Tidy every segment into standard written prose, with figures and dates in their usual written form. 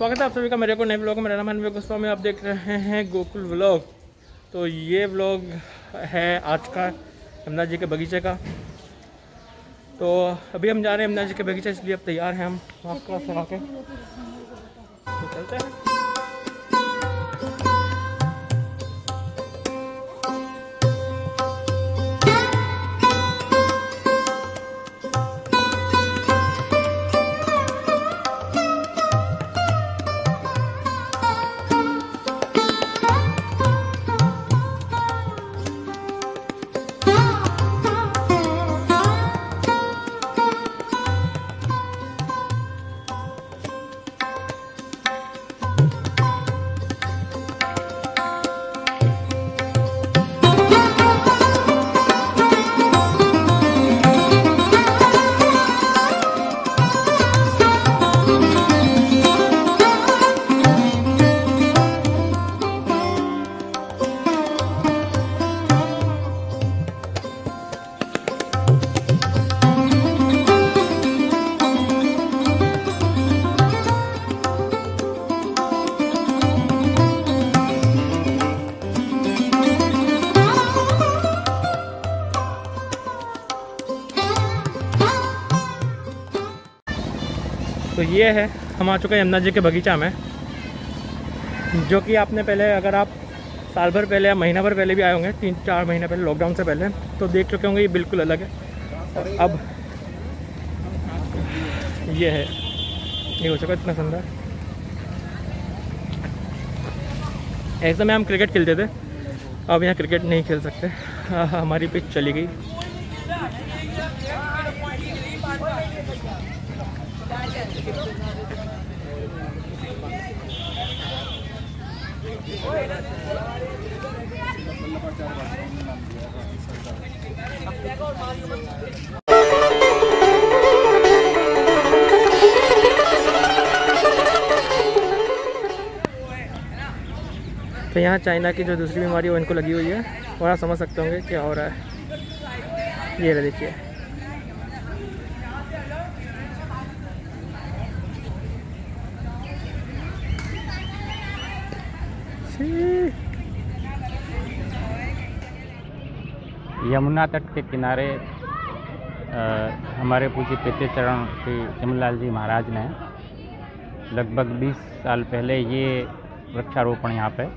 स्वागत है आप सभी का मेरे को नए ब्लॉग में। मेरा नाम है गोस्वामी, आप देख रहे हैं गोकुल व्लॉग। तो ये व्लॉग है आज का यमुना जी के बगीचे का। तो अभी हम जा रहे हैं यमुना जी के बगीचे, इसलिए अब तैयार हैं हम मास्क लगा के। तो चलते हैं। तो ये है, हम आ चुके हैं यमुना जी के बगीचा में, जो कि आपने पहले, अगर आप साल भर पहले या महीना भर पहले भी आए होंगे, 3-4 महीने पहले लॉकडाउन से पहले, तो देख चुके होंगे। ये बिल्कुल अलग है। अब ये है, ये हो चुका इतना सुंदर। एक समय हम क्रिकेट खेलते थे, अब यहाँ क्रिकेट नहीं खेल सकते, हमारी पिच चली गई। तो यहाँ चाइना की जो दूसरी बीमारी है वो इनको लगी हुई है, और आप समझ सकते होंगे क्या हो रहा है। ये देखिए, यमुना तट के किनारे हमारे पूज्य पेते चरण श्री चिमनलाल जी महाराज ने लगभग 20 साल पहले ये वृक्षारोपण यहाँ पे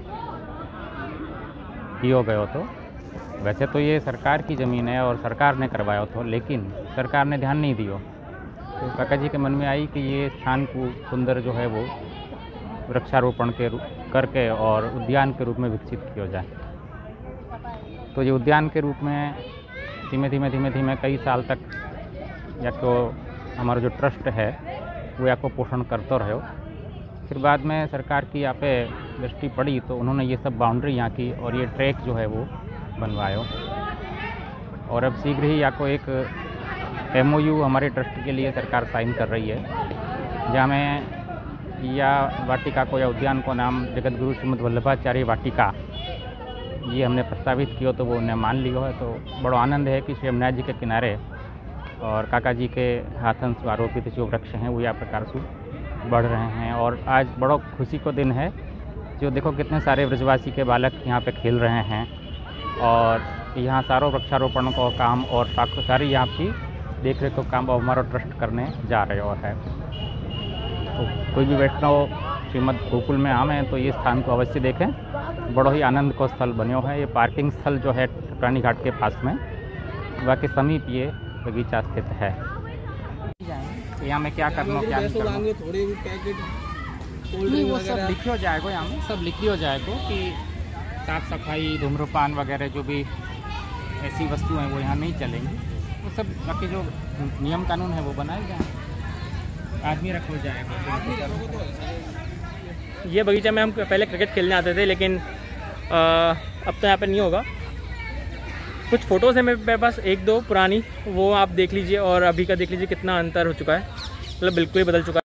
किया गया। तो वैसे तो ये सरकार की ज़मीन है और सरकार ने करवाया था, लेकिन सरकार ने ध्यान नहीं दिया। तो काका जी के मन में आई कि ये स्थान को सुंदर जो है वो वृक्षारोपण के करके और उद्यान के रूप में विकसित किया जाए। तो ये उद्यान के रूप में धीमे धीमे कई साल तक या तो हमारा जो ट्रस्ट है वो या को पोषण करता रहो। फिर बाद में सरकार की यहाँ पे दृष्टि पड़ी तो उन्होंने ये सब बाउंड्री यहाँ की और ये ट्रैक जो है वो बनवाया। और अब शीघ्र ही यहाँ को एक MOU हमारे ट्रस्ट के लिए सरकार साइन कर रही है, जहाँ में या वाटिका को या उद्यान को नाम जगत गुरु श्रीमद वल्लभाचार्य वाटिका ये हमने प्रस्तावित किया, तो वो उन्हें मान लिया है। तो बड़ा आनंद है कि श्री यमुना जी के किनारे और काका जी के हाथन से आरोपित जो वृक्ष हैं वो यह प्रकार से बढ़ रहे हैं। और आज बड़ा खुशी का दिन है, जो देखो कितने सारे ब्रजवासी के बालक यहाँ पे खेल रहे हैं और यहाँ सारों वृक्षारोपण का काम और सारी यहाँ की देख रेख का काम हमारा ट्रस्ट करने जा रहे और है। तो कोई भी वैष्णव श्रीमद गोकुल में आए तो ये स्थान को अवश्य देखें, बड़ा ही आनंद का स्थल बनो है। ये पार्किंग स्थल जो है ठकुरानी घाट के पास में, बाकी समीप ये बगीचा स्थित है। यहाँ में क्या करना क्या नहीं करना, थोड़े भी पैकेट वो सब लिखियो जाएगा। यहाँ में सब लिखियो जाएगा कि साफ सफाई, धूम्रपान वगैरह जो भी ऐसी वस्तुएं हैं वो यहाँ नहीं चलेंगी। वो सब बाकी जो नियम कानून है वो बनाए जाए, आदमी रखो जाएगा। ये बगीचा में हम पहले क्रिकेट खेलने आते थे, लेकिन अब तो यहाँ पे नहीं होगा। कुछ फ़ोटोज़ हैं मेरे पास, 1-2 पुरानी, वो आप देख लीजिए और अभी का देख लीजिए कितना अंतर हो चुका है, मतलब बिल्कुल ही बदल चुका है।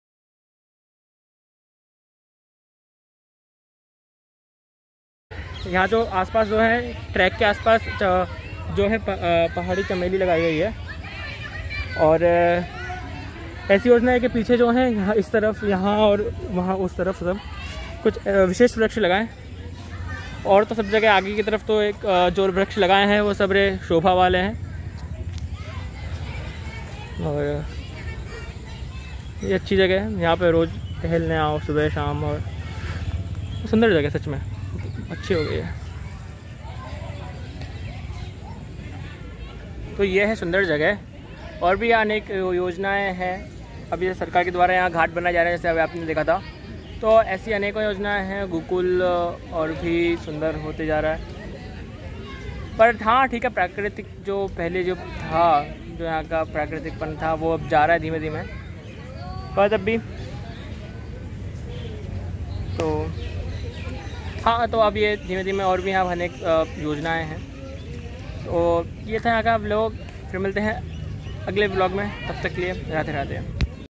यहाँ जो आसपास जो है ट्रैक के आसपास जो है पहाड़ी चमेली लगाई गई है, और ऐसी योजना है कि पीछे जो है यहाँ इस तरफ, यहाँ और वहाँ उस तरफ सब कुछ विशेष वृक्ष लगाएं। और तो सब जगह आगे की तरफ तो एक जो वृक्ष लगाए हैं वो सब शोभा वाले हैं। और ये अच्छी जगह है, यहाँ पे रोज़ टहलने आओ सुबह शाम, और सुंदर जगह सच में अच्छी हो गई है। तो ये है सुंदर जगह। और भी अनेक योजनाएं हैं अभी सरकार के द्वारा, यहाँ घाट बनाए जा रहे हैं जैसे अभी आपने देखा था। तो ऐसी अनेकों योजनाएं हैं, गोकुल और भी सुंदर होते जा रहा है। पर हाँ ठीक है, प्राकृतिक जो पहले जो था, जो यहाँ का प्राकृतिकपन था वो अब जा रहा है धीमे धीमे, पर तब भी तो हाँ, तो अब ये धीमे धीमे और भी यहाँ अनेक योजनाएं हैं। तो ये था यहाँ का व्लॉग, फिर मिलते हैं अगले व्लॉग में, तब तक के लिए राधे राधे।